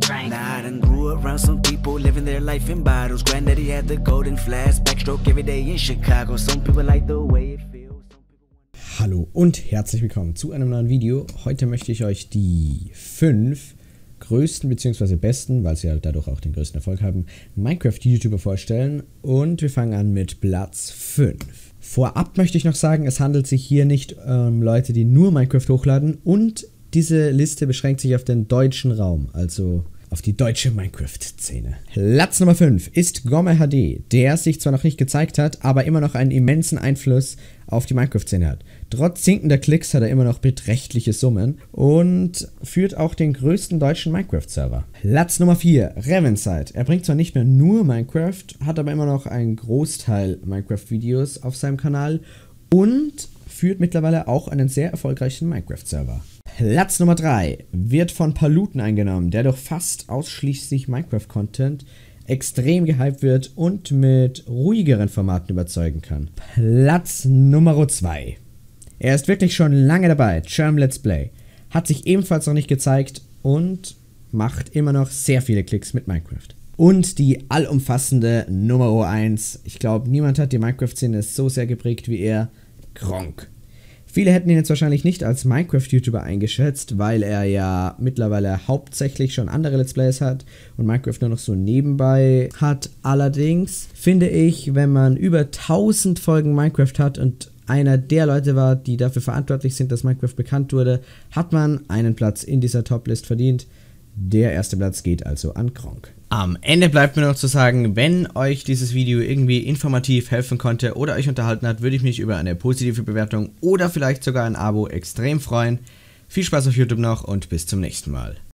Nah, I done grew around some people living their life in bottles. Granddaddy had the golden flask, backstroke every day in Chicago. Some people like the way it feels. Hallo und herzlich willkommen zu einem neuen Video. Heute möchte ich euch die 5 größten bzw. besten, weil sie halt dadurch auch den größten Erfolg haben, Minecraft-YouTuber vorstellen. Und wir fangen an mit Platz 5. Vorab möchte ich noch sagen, es handelt sich hier nicht um Leute, die nur Minecraft hochladen, und diese Liste beschränkt sich auf den deutschen Raum, also auf die deutsche Minecraft-Szene. Platz Nummer 5 ist Gomme HD, der sich zwar noch nicht gezeigt hat, aber immer noch einen immensen Einfluss auf die Minecraft-Szene hat. Trotz sinkender Klicks hat er immer noch beträchtliche Summen und führt auch den größten deutschen Minecraft-Server. Platz Nummer 4, Revenside. Er bringt zwar nicht mehr nur Minecraft, hat aber immer noch einen Großteil Minecraft-Videos auf seinem Kanal und führt mittlerweile auch einen sehr erfolgreichen Minecraft-Server. Platz Nummer 3 wird von Paluten eingenommen, der durch fast ausschließlich Minecraft-Content extrem gehypt wird und mit ruhigeren Formaten überzeugen kann. Platz Nummer 2. Er ist wirklich schon lange dabei, German Let's Play, hat sich ebenfalls noch nicht gezeigt und macht immer noch sehr viele Klicks mit Minecraft. Und die allumfassende Nummer 1, ich glaube, niemand hat die Minecraft-Szene so sehr geprägt wie er, Gronkh. Viele hätten ihn jetzt wahrscheinlich nicht als Minecraft-YouTuber eingeschätzt, weil er ja mittlerweile hauptsächlich schon andere Let's Plays hat und Minecraft nur noch so nebenbei hat. Allerdings finde ich, wenn man über 1000 Folgen Minecraft hat und einer der Leute war, die dafür verantwortlich sind, dass Minecraft bekannt wurde, hat man einen Platz in dieser Top-List verdient. Der erste Platz geht also an Gronkh. Am Ende bleibt mir noch zu sagen, wenn euch dieses Video irgendwie informativ helfen konnte oder euch unterhalten hat, würde ich mich über eine positive Bewertung oder vielleicht sogar ein Abo extrem freuen. Viel Spaß auf YouTube noch und bis zum nächsten Mal.